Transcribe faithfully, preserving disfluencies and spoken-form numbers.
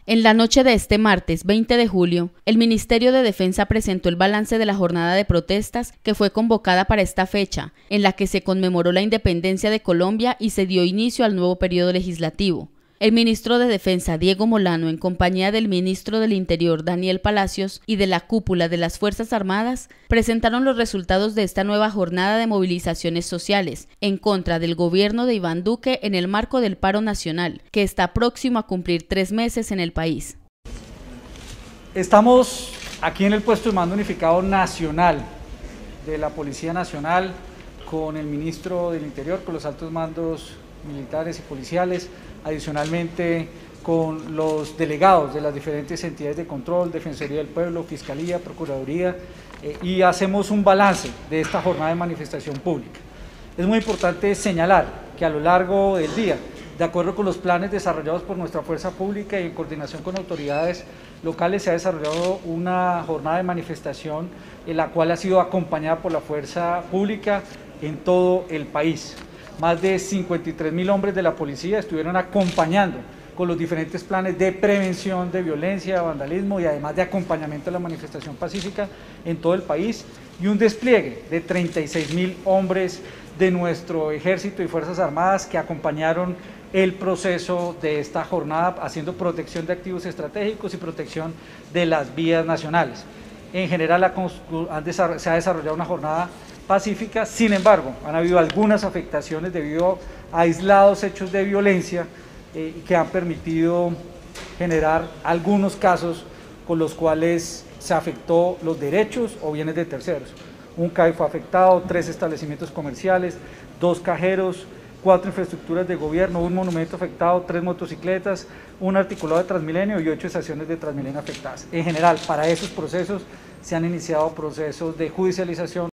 En la noche de este martes veinte de julio, el Ministerio de Defensa presentó el balance de la jornada de protestas que fue convocada para esta fecha, en la que se conmemoró la independencia de Colombia y se dio inicio al nuevo periodo legislativo. El ministro de Defensa, Diego Molano, en compañía del ministro del Interior, Daniel Palacios, y de la cúpula de las Fuerzas Armadas, presentaron los resultados de esta nueva jornada de movilizaciones sociales en contra del gobierno de Iván Duque en el marco del paro nacional, que está próximo a cumplir tres meses en el país. Estamos aquí en el puesto de mando unificado nacional de la Policía Nacional, con el ministro del Interior, con los altos mandos militares y policiales, adicionalmente con los delegados de las diferentes entidades de control, Defensoría del Pueblo, Fiscalía, Procuraduría, eh, y hacemos un balance de esta jornada de manifestación pública. Es muy importante señalar que a lo largo del día, de acuerdo con los planes desarrollados por nuestra fuerza pública y en coordinación con autoridades locales, se ha desarrollado una jornada de manifestación en la cual ha sido acompañada por la fuerza pública en todo el país. Más de cincuenta y tres mil hombres de la policía estuvieron acompañando con los diferentes planes de prevención de violencia, vandalismo y además de acompañamiento de la manifestación pacífica en todo el país, y un despliegue de treinta y seis mil hombres de nuestro ejército y fuerzas armadas que acompañaron el proceso de esta jornada, haciendo protección de activos estratégicos y protección de las vías nacionales. En general se ha desarrollado una jornada pacífica. Sin embargo, han habido algunas afectaciones debido a aislados hechos de violencia eh, que han permitido generar algunos casos con los cuales se afectó los derechos o bienes de terceros. Un C A I fue afectado, tres establecimientos comerciales, dos cajeros, cuatro infraestructuras de gobierno, un monumento afectado, tres motocicletas, un articulado de Transmilenio y ocho estaciones de Transmilenio afectadas. En general, para esos procesos se han iniciado procesos de judicialización.